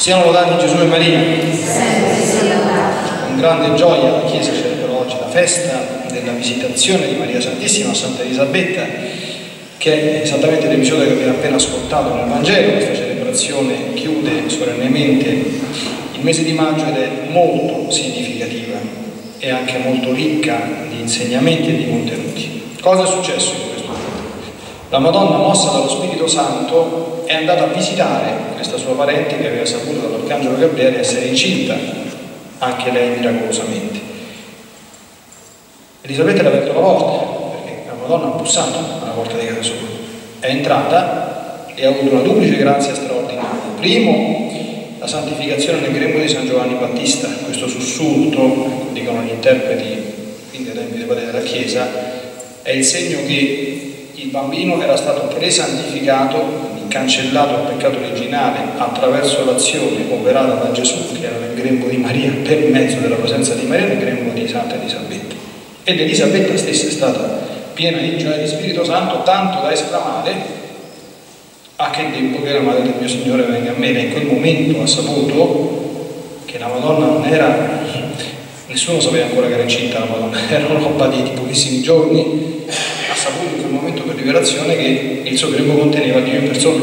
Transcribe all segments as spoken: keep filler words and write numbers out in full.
Siamo lodati Gesù e Maria. Con grande gioia la Chiesa celebra oggi la festa della visitazione di Maria Santissima a Santa Elisabetta, che è esattamente l'episodio che abbiamo appena ascoltato nel Vangelo. Questa celebrazione chiude solennemente il mese di maggio ed è molto significativa e anche molto ricca di insegnamenti e di contenuti. Cosa è successo in questo giorno? La Madonna, mossa dallo Spirito Santo, è andata a visitare questa sua parente che aveva saputo dall'Arcangelo Gabriele essere incinta, anche lei miracolosamente. Elisabetta era aperta la porta, perché la Madonna ha bussato alla porta di casa sua. È entrata e ha avuto una duplice grazia straordinaria. Primo, la santificazione nel grembo di San Giovanni Battista, questo sussulto, dicono gli interpreti, quindi ai tempi dei padri della Chiesa, è il segno che il bambino era stato presantificato, cancellato il peccato originale attraverso l'azione operata da Gesù, che era nel grembo di Maria, per mezzo della presenza di Maria nel grembo di Santa Elisabetta. Ed Elisabetta stessa è stata piena di gioia di Spirito Santo, tanto da esclamare: a che tempo che la madre del mio Signore venga a me. E in quel momento ha saputo che la Madonna non era, nessuno sapeva ancora che era incinta la Madonna, era una roba di pochissimi giorni. Ha saputo in quel momento per rivelazione che il suo grembo conteneva Dio in persona,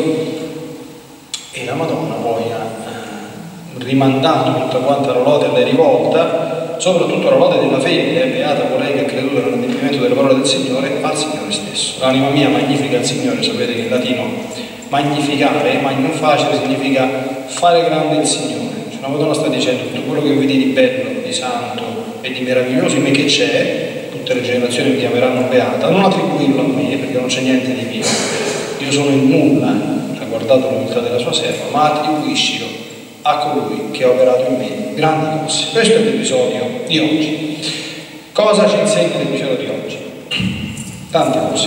e la Madonna poi ha eh, rimandato tutta quanta la lode alla rivolta, soprattutto la lode della fede, beata colei che ha creduto nell'adempimento delle parole del Signore, al Signore stesso. L'anima mia magnifica il Signore. Sapete che in latino magnificare, magnum facere, significa fare grande il Signore. Cioè, la Madonna sta dicendo: tutto quello che vedi di bello, di santo e di meraviglioso in me che c'è, tutte le generazioni mi chiameranno beata, non attribuirlo a me, perché non c'è niente di mio, io sono il nulla, ha guardato l'umiltà della sua serva, ma attribuiscilo a colui che ha operato in me grandi cose. Questo è l'episodio di oggi. Cosa ci insegna l'episodio di oggi? Tante cose.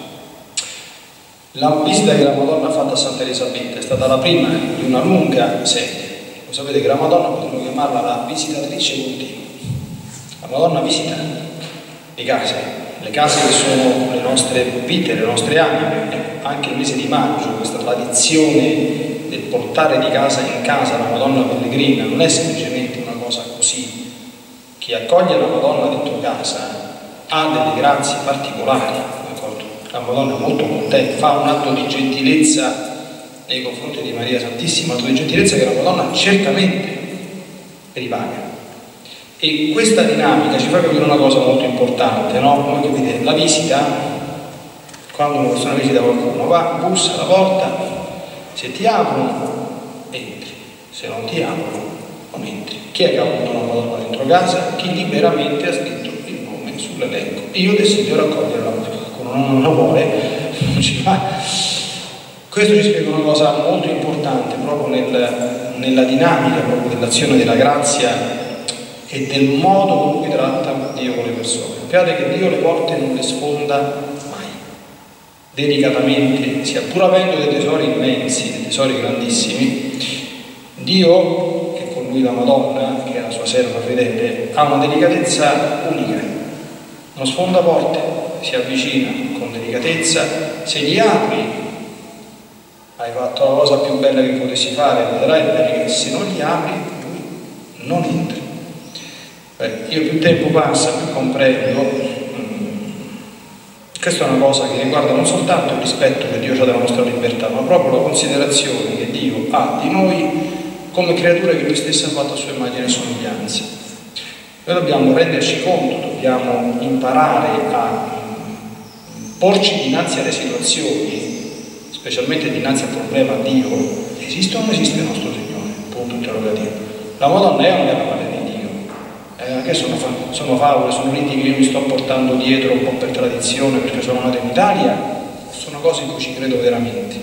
La visita che la Madonna ha fatto a Santa Elisabetta è stata la prima di una lunga serie. Lo sapete che la Madonna potremmo chiamarla la visitatrice continua. La Madonna visita le case, le case che sono le nostre vite, le nostre anime. Anche il mese di maggio, questa tradizione del portare di casa in casa la Madonna pellegrina non è semplicemente una cosa così. Chi accoglie la Madonna dentro casa ha delle grazie particolari, d'accordo? La Madonna è molto contenta, fa un atto di gentilezza nei confronti di Maria Santissima, un atto di gentilezza che la Madonna certamente ripaga. E questa dinamica ci fa capire una cosa molto importante, no? Come capite, la visita, quando una persona visita qualcuno, va, bussa alla porta, se ti aprono, entri, se non ti aprono, non entri. Chi è che ha avuto una Madonna dentro casa? Chi liberamente ha scritto il nome sull'elenco. Io desidero accogliere la Madonna. Qualcuno non la vuole, non ci va. Questo ci spiega una cosa molto importante proprio nel, nella dinamica proprio dell'azione della grazia e del modo con cui tratta Dio con le persone. Sappiate che Dio le porte non le sfonda mai. Delicatamente, sia pur avendo dei tesori immensi, dei tesori grandissimi, Dio, che con lui la Madonna, che è la sua serva fedele, ha una delicatezza unica. Non sfonda porte, si avvicina con delicatezza. Se gli apri, hai fatto la cosa più bella che potessi fare, vedrai bene che se non gli apri, lui non entra. Beh, io più tempo passa, più comprendo. Mm, questa è una cosa che riguarda non soltanto il rispetto che Dio ha della nostra libertà, ma proprio la considerazione che Dio ha di noi come creature che Lui stesso ha fatto a sua immagine e somiglianza. Noi dobbiamo renderci conto, dobbiamo imparare a porci dinanzi alle situazioni, specialmente dinanzi al problema: Dio esiste o non esiste il nostro Signore? Punto interrogativo. La Madonna è o non è la madre di Dio? Eh, che sono, sono favole, sono riti che io mi sto portando dietro un po' per tradizione, perché sono nato in Italia? Sono cose in cui ci credo veramente.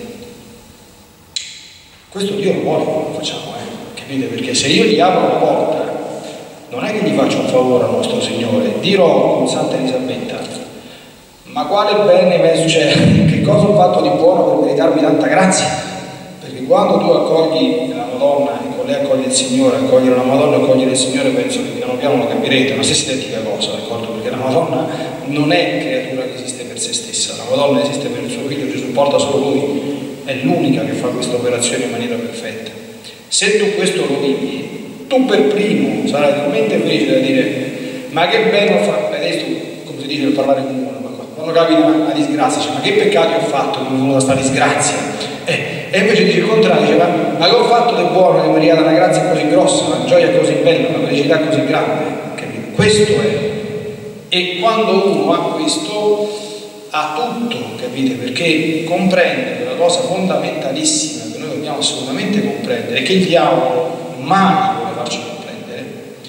Questo Dio lo vuole che lo facciamo, eh? Capite? Perché se io gli apro la porta, non è che gli faccio un favore al nostro Signore. Dirò con Santa Elisabetta: ma quale bene mi è successo? Che cosa ho fatto di buono per meritarmi tanta grazia? Perché quando tu accogli la Madonna e con lei accogli il Signore, accogliere la Madonna e accogliere il Signore, penso che piano piano lo capirete, è una stessa identica cosa, d'accordo? Perché la Madonna non è creatura che esiste per se stessa, la Madonna esiste per il suo figlio Gesù, porta solo lui, è l'unica che fa questa operazione in maniera perfetta. Se tu questo lo vivi, tu per primo sarai talmente felice da dire ma che bene ho fatto, adesso come si dice per parlare con uno, ma quando capita una, una disgrazia, dice, ma che peccati ho fatto che mi è venuta sta disgrazia? Eh, e invece dice il contrario, dice, ma, ma che ho fatto di buono che mi è arrivata una grazia così grossa, una gioia così bella, una felicità così grande, capito? Questo è. E quando uno ha questo, ha tutto, capite? Perché comprende una cosa fondamentalissima che noi dobbiamo assolutamente comprendere, che il diavolo mai vuole farci comprendere,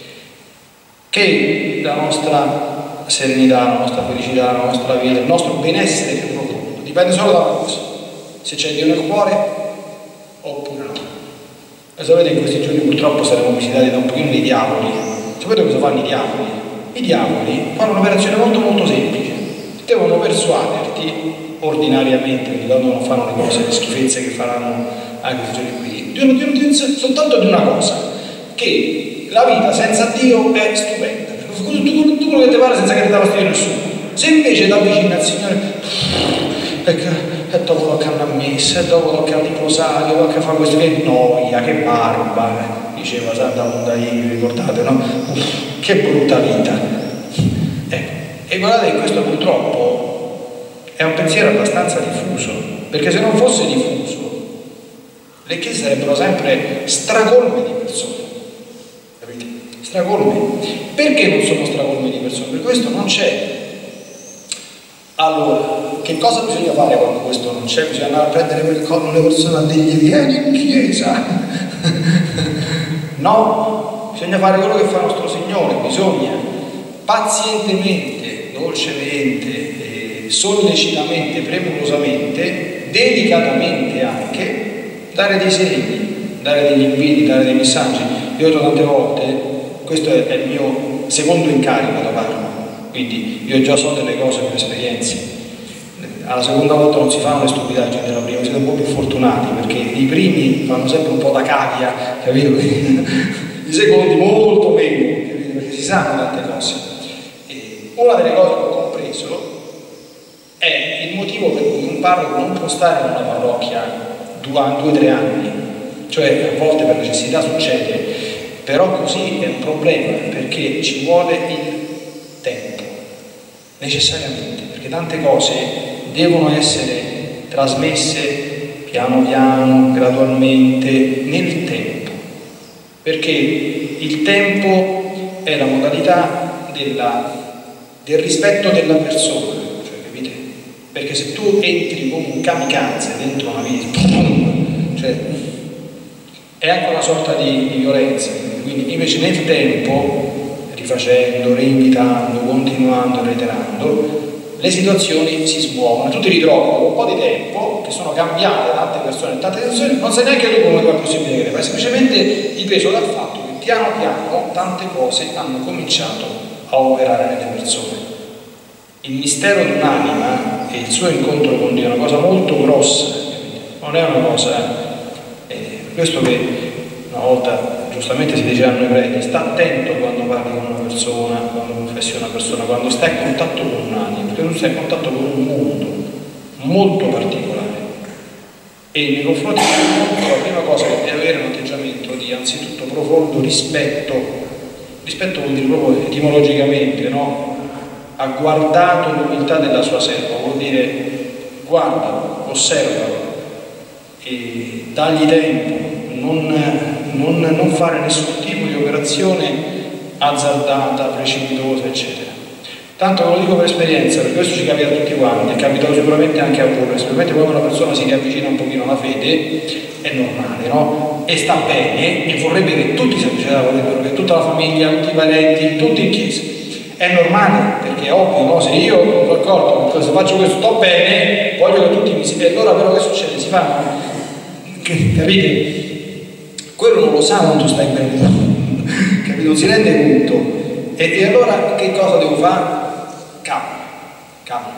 che la nostra serenità, la nostra felicità, la nostra vita, il nostro benessere più profondo dipende solo da una cosa: se c'è Dio nel cuore oppure no. E sapete, in questi giorni purtroppo saremo visitati da un pochino di diavoli. Sapete cosa fanno i diavoli? I diavoli fanno un'operazione molto molto semplice: devono persuaderti ordinariamente, quindi quando non fanno le cose, le schifezze che faranno anche questi giorni qui, di, di, di, soltanto di una cosa, che la vita senza Dio è stupenda, tu, tu quello che ti pare senza che ti dà fastidio nessuno. Se invece ti avvicini al Signore e dopo tocca andare a messa, e dopo tocca il rosario, tocca fare questo, che noia, che barba, diceva Santa Mondaini, ricordate, no? Uff, che brutta vita. Ecco. E guardate che questo purtroppo è un pensiero abbastanza diffuso, perché se non fosse diffuso le chiese sarebbero sempre stracolme di persone, capite? Stracolme. Perché non sono stracolme di persone? Perché questo non c'è. Allora, che cosa bisogna fare quando questo non c'è? Bisogna andare a prendere per il collo le persone e dirgli vieni in chiesa. No, bisogna fare quello che fa il nostro Signore, bisogna pazientemente, dolcemente, eh, sollecitamente, premurosamente, delicatamente anche, dare dei segni, dare degli inviti, dare dei messaggi. Io ho detto tante volte, questo è, è il mio secondo incarico da Parma, quindi io già so delle cose per esperienze. Alla seconda volta non si fanno le stupidaggini della prima, siete un po' più fortunati, perché i primi fanno sempre un po' da cavia, capito? I secondi molto meno, capito? Perché si sanno tante cose. E una delle cose che ho compreso è il motivo per cui un parroco non può stare in una parrocchia due o tre anni, cioè a volte per necessità succede, però così è un problema, perché ci vuole il tempo, necessariamente, perché tante cose devono essere trasmesse piano piano, gradualmente, nel tempo, perché il tempo è la modalità della, del rispetto della persona, cioè, capite? Perché se tu entri come un kamikaze dentro una vita, cioè, è anche una sorta di, di violenza, quindi invece nel tempo, rifacendo, reinvitando, continuando, reiterando, le situazioni si smuovono, tu ti ritrovi dopo un po' di tempo che sono cambiate tante persone, tante situazioni, non sai neanche tu come è possibile che ma è semplicemente dipeso dal fatto che piano piano tante cose hanno cominciato a operare nelle persone. Il mistero di un'anima e il suo incontro con Dio è una cosa molto grossa, non è una cosa, eh, per questo che una volta giustamente si diceva a noi preti, sta attento quando parli con una persona, quando confessi una persona, quando stai a contatto con un'anima, perché tu stai a contatto con un mondo molto particolare e nei confronti del mondo la prima cosa che deve avere un atteggiamento di anzitutto profondo rispetto, rispetto vuol dire proprio etimologicamente, no? Ha guardato l'umiltà della sua serva, vuol dire guardalo, osservalo e dagli tempo, non Non, non fare nessun tipo di operazione azzardata, precipitosa, eccetera. Tanto ve lo dico per esperienza, perché questo ci capita a tutti quanti, è capitato sicuramente anche a voi, sicuramente quando una persona si riavvicina un pochino alla fede, è normale, no? E sta bene, e vorrebbe che tutti si avvicinassero, vorrebbero che tutta la famiglia, tutti i parenti, tutti in chiesa. È normale, perché è ovvio, no? Se io sono d'accordo, se faccio questo sto bene, voglio che tutti mi si... E allora però che succede? Si fanno, capite? Quello non lo sa quando stai bene, capito? Non si rende conto. E, e allora che cosa devo fare? Calma, calma,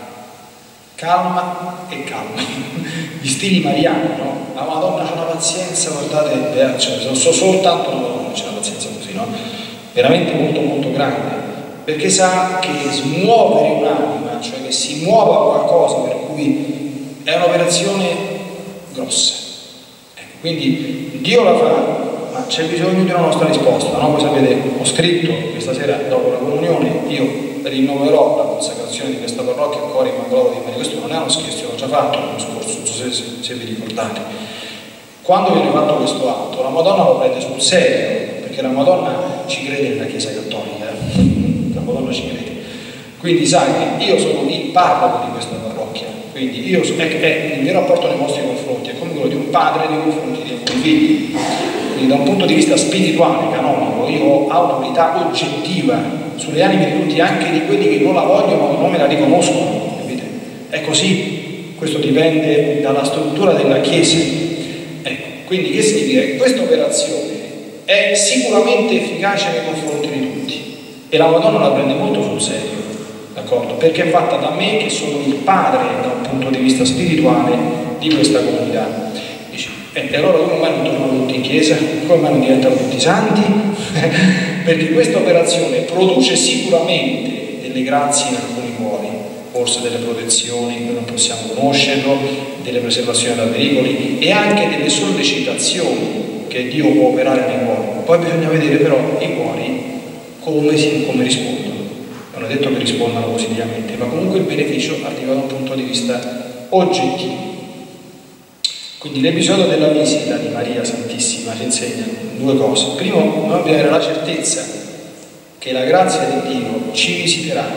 calma e calma. Gli stili mariani, no? La Madonna c'ha una pazienza, guardate, cioè, so soltanto la Madonna c'ha una pazienza così, no? Veramente molto molto grande, perché sa che smuovere un'anima, cioè che si muova qualcosa, per cui è un'operazione grossa. Ecco, quindi Dio la fa ma c'è bisogno di una nostra risposta, no? Voi sapete, ho scritto questa sera dopo la comunione, io rinnoverò la consacrazione di questa parrocchia al Cuore Immacolato di Maria. Questo non è uno scherzo, l'ho già fatto l'anno scorso, non so se, se, se vi ricordate. Quando viene fatto questo atto, la Madonna lo prende sul serio, perché la Madonna ci crede nella Chiesa Cattolica, la Madonna ci crede. Quindi sai che io sono il parroco di questa parrocchia, quindi io, è, è, il mio rapporto nei vostri confronti è come quello di un padre nei confronti dei miei figli. Quindi da un punto di vista spirituale, canonico, io ho autorità oggettiva sulle anime di tutti, anche di quelli che non la vogliono o non me la riconoscono, capite? È così, questo dipende dalla struttura della Chiesa. Ecco, quindi che significa? Che questa operazione è sicuramente efficace nei confronti di tutti e la Madonna la prende molto sul serio, d'accordo? Perché è fatta da me che sono il padre da un punto di vista spirituale di questa comunità. E allora come mai non tornano tutti in chiesa? Come mai non diventano tutti santi? Perché questa operazione produce sicuramente delle grazie in alcuni cuori, forse delle protezioni, noi non possiamo conoscerlo, delle preservazioni da pericoli e anche delle sollecitazioni che Dio può operare nei cuori. Poi bisogna vedere però i cuori come, si, come rispondono. Non è detto che rispondano positivamente, ma comunque il beneficio arriva da un punto di vista oggettivo. Quindi l'episodio della visita di Maria Santissima ci insegna due cose. Primo, noi dobbiamo avere la certezza che la grazia di Dio ci visiterà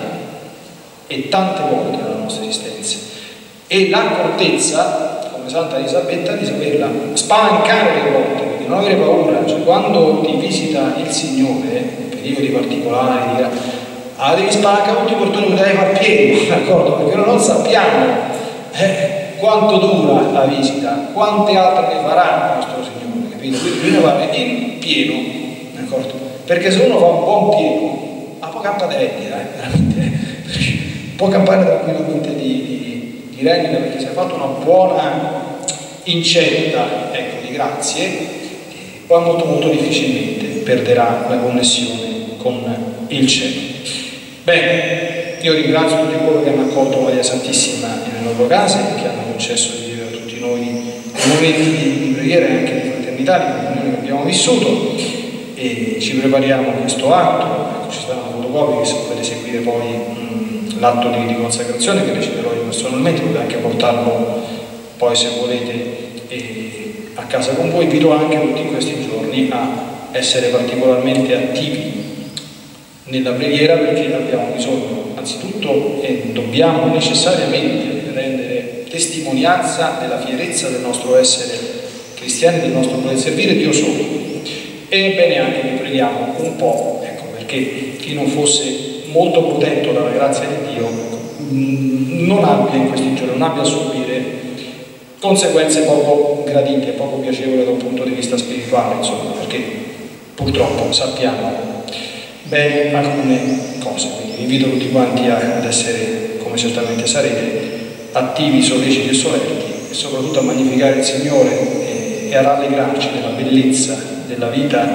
e tante volte nella nostra esistenza e l'accortezza, come Santa Elisabetta, di saperla spalancare le volte, quindi non avere paura. Cioè, quando ti visita il Signore in periodi particolari, dirà, ah, devi spalancare tutti i portoni che devi far pieno, d'accordo? Perché noi non sappiamo eh, quanto dura la visita, quante altre ne farà il nostro Signore, capito? Quindi bisogna fare in pieno, d'accordo? Perché se uno fa un buon pieno, a può campare di rendita, eh, veramente, può campare tranquillamente di, di, di rendita, perché se ha fatto una buona incetta, ecco, di grazie, poi molto molto difficilmente perderà la connessione con il cielo. Bene. Io ringrazio tutti coloro che hanno accolto Maria Santissima nelle loro case e che hanno concesso di vivere a tutti noi i momenti di, di preghiera e anche di fraternità, di comunione che abbiamo vissuto, e ci prepariamo a questo atto. Ecco, ci saranno fotocopie che se potete seguire poi mh, l'atto di, di consacrazione che reciterò io personalmente, potete anche portarlo poi se volete eh, a casa con voi. Invito anche tutti in questi giorni a essere particolarmente attivi nella preghiera, perché abbiamo bisogno anzitutto e dobbiamo necessariamente rendere testimonianza della fierezza del nostro essere cristiani, del nostro poter servire Dio solo. E è bene anche che preghiamo un po', ecco, perché chi non fosse molto protetto dalla grazia di Dio non abbia in questi giorni, non abbia a subire conseguenze poco gradite, poco piacevoli da un punto di vista spirituale, insomma, perché purtroppo sappiamo bene alcune cose. Quindi vi invito tutti quanti ad essere, come certamente sarete, attivi, solleciti e solerti, e soprattutto a magnificare il Signore e, e a rallegrarci della bellezza della vita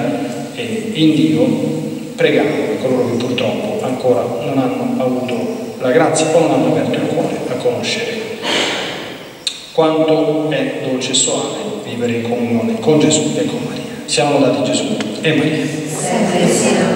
in Dio, pregando per coloro che purtroppo ancora non hanno avuto la grazia o non hanno aperto il cuore a conoscere quanto è dolce e soave vivere in comunione con Gesù e con Maria. Siamo lodati Gesù e Maria.